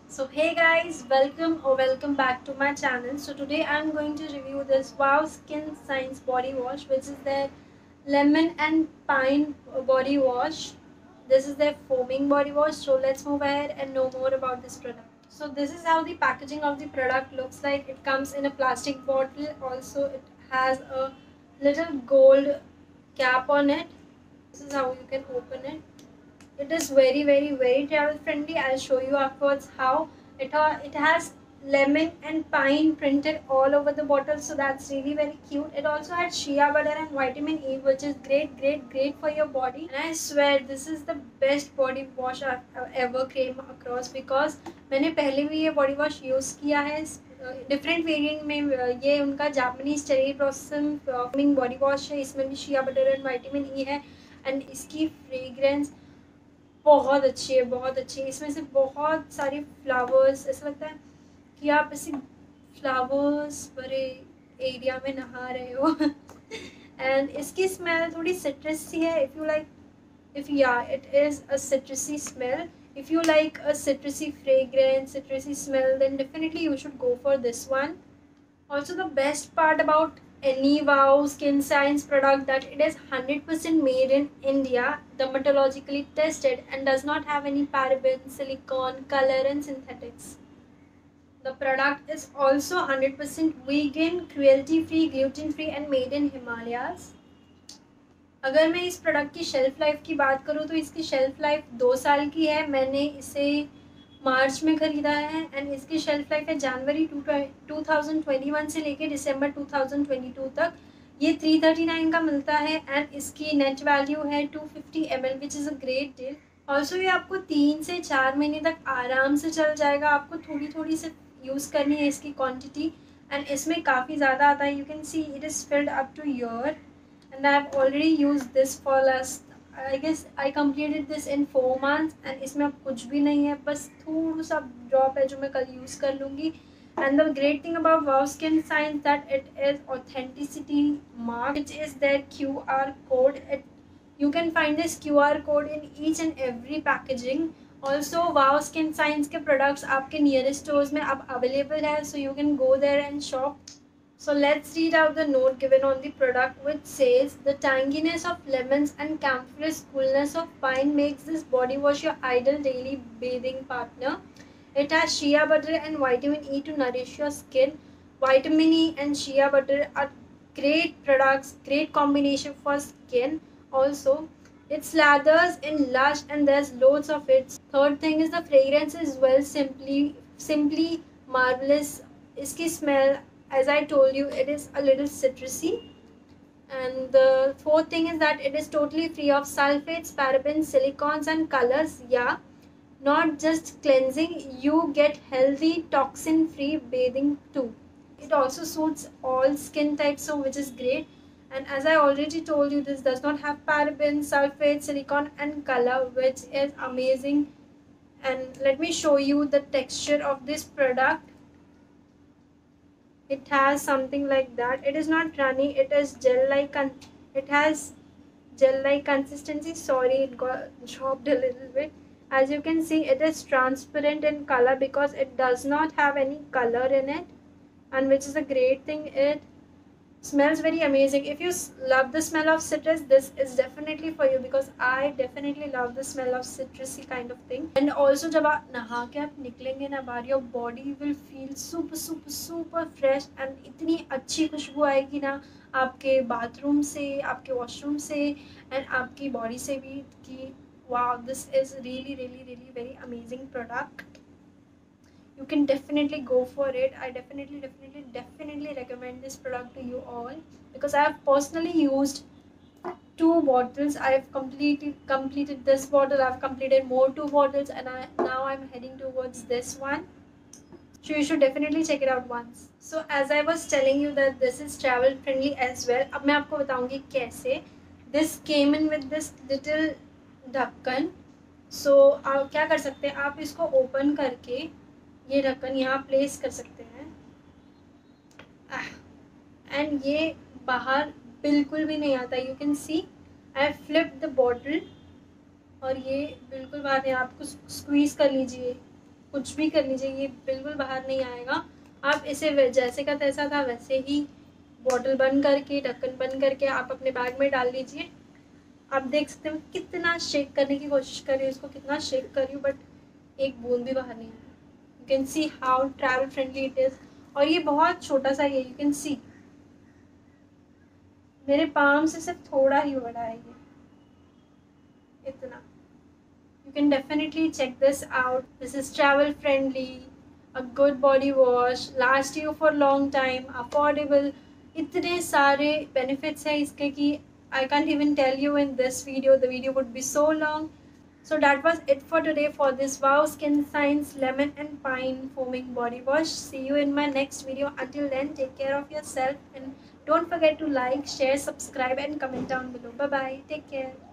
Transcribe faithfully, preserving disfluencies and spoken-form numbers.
So hey guys, welcome or welcome back to my channel. So today I'm going to review this Wow Skin Science body wash, which is their lemon and pine body wash. This is their foaming body wash. So let's move ahead and know more about this product. So this is how the packaging of the product looks like. It comes in a plastic bottle. Also it has a little gold cap on it. This is how you can open it. It is very very very travel friendly. I'll show you afterwards how it ha it has lemon and pine printed all over the bottle, so that's really very cute. It also has shea butter and vitamin E, which is great great great for your body. And I swear this is the best body wash I've ever came across, because मैंने पहले भी ये body wash use किया है different variant में. ये उनका Japanese cherry blossom foaming body wash है. इसमें भी shea butter and vitamin E है. एंड इसकी फ्रेग्रेंस बहुत अच्छी है, बहुत अच्छी है. इसमें से बहुत सारे फ्लावर्स, ऐसा लगता है कि आप ऐसे फ्लावर्स भरे एरिया में नहा रहे हो. एंड इसकी स्मेल थोड़ी सिट्रस सी है. इफ़ यू लाइक इफ़ या it is a citrusy smell. If you like a citrusy fragrance, citrusy smell, then definitely you should go for this one. Also, the best part about any Wow Skin Science product that it is one hundred percent made in India, dermatologically tested, and does not have any parabens, silicone, color and synthetics. The product is also one hundred percent vegan, cruelty free, gluten free and made in Himalayas. अगर मैं इस product की shelf life की बात करूँ तो इसकी shelf life दो साल की है. मैंने इसे मार्च में ख़रीदा है एंड इसकी शेल्फ़ लाइफ है January two thousand twenty one से लेके December two thousand twenty two तक. ये थ्री थर्टी नाइन का मिलता है एंड इसकी नेट वैल्यू है two fifty M L, which is a great deal. Also ये आपको तीन से चार महीने तक आराम से चल जाएगा. आपको थोड़ी थोड़ी से यूज़ करनी है इसकी क्वान्टिटी, एंड इसमें काफ़ी ज़्यादा आता है. You can see it is filled up to your. And I've already used this for last, I guess I completed this in four months. And इसमें अब कुछ भी नहीं है, बस थोड़ा सा ड्रॉप है जो मैं कल यूज़ कर लूँगी. And the great thing about Wow Skin Science that it is authenticity mark, which is their Q R code. It, you can find this Q R code in each and every packaging. Also, Wow Skin Science के products आपके nearest stores में अब available है, so you can go there and shop. So let's read out the note given on the product, which says the tanginess of lemons and camphrous coolness of pine makes this body wash your ideal daily bathing partner. It has shea butter and vitamin E to nourish your skin. Vitamin E and shea butter are great products, great combination for skin. Also, it slathers in lush and there's loads of it. Third thing is the fragrance is well simply simply marvelous. Iski smell, as I told you, it is a little citrusy. And the fourth thing is that it is totally free of sulfates, parabens, silicones and colors. Yeah, not just cleansing, you get healthy toxin free bathing too. It also suits all skin types, so which is great. And as I already told you, this does not have parabens, sulfates, silicone and color, which is amazing. And let me show you the texture of this product. It has something like that. It is not runny, it is gel like, it has gel like consistency. Sorry, it got chopped a little bit. As you can see, it is transparent in color because it does not have any color in it, and which is a great thing. It smells very amazing. If you love the smell of citrus, this is definitely for you, because I definitely love the smell of citrusy kind of thing. And also जब आप नहा के आप निकलेंगे ना बाहर, your body will feel super super super fresh, and इतनी अच्छी खुशबू आएगी ना आपके बाथरूम से, आपके वॉशरूम से एंड आपकी बॉडी से भी कि wow, this is really really really very amazing product. You can definitely go for it. I definitely definitely definitely recommend this product to you all, because I have personally used two bottles. I have completely completed this bottle. I've completed more two bottles, and I now I'm heading towards this one. So you should definitely check it out once. So as I was telling you that this is travel friendly as well. अब मैं आपको बताऊंगी कैसे. This came in with this little ढक्कन. So आप क्या कर सकते हैं, आप इसको ओपन करके ये ढक्कन यहाँ प्लेस कर सकते हैं, एंड ये बाहर बिल्कुल भी नहीं आता. You can see I flip the bottle और ये बिल्कुल बाहर नहीं. आपको स्क्वीज़ कर लीजिए कुछ भी कर लीजिए, ये बिल्कुल बाहर नहीं आएगा। आप इसे जैसे का तैसा था वैसे ही बॉटल बंद करके, ढक्कन बंद करके आप अपने बैग में डाल लीजिए। आप देख सकते हो कितना शेक करने की कोशिश कर रही हूँ इसको, कितना शेक कर रही हूँ, बट एक बूंद भी बाहर नहीं आया। You can see how travel friendly it is. और ये बहुत छोटा सा ये, यू कैन सी मेरे पाम से सिर्फ थोड़ा ही बड़ा है ये, इतना। You can definitely check this out. This is travel friendly, a good body wash, last you for long time, affordable. इतने सारे benefits हैं इसके कि I can't even tell you in this video. The video would be so long. So that was it for today for this Wow Skin Science Lemon and Pine Foaming Body Wash. See you in my next video. Until then, take care of yourself and don't forget to like, share, subscribe and comment down below. Bye bye. Take care.